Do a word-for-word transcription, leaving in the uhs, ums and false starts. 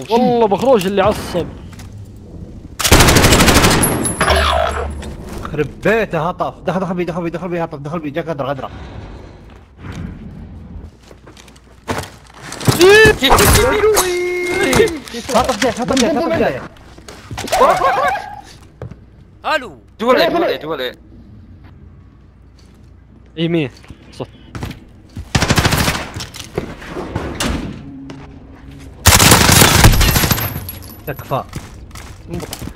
بخروج والله بخروج اللي عصب. خرب بيته هطف. دخل دخل بي دخل بي دخل بي هطف. دخل بي جا غدره غدره. هطف جاي هطف جاي هطف جاي. الو جوا ايه جوا ايه جوا ايه. يمين صف. تكفى.